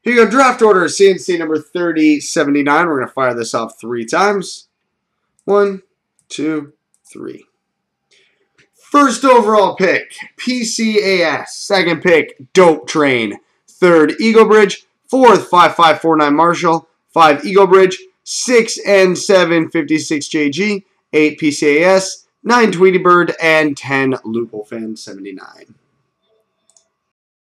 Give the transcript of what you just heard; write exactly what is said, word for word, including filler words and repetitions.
Here you go, draft order, C and C number thirty seventy-nine. We're going to fire this off three times. One, two, three. First overall pick, P C A S. Second pick, Dope Train. Third, Eagle Bridge. Fourth, five five four nine Marshall. Five, Eagle Bridge. Six, N seven fifty-six J G. Eight, P C A S. Nine, Tweety Bird. And ten, Loophole Fan seventy-nine.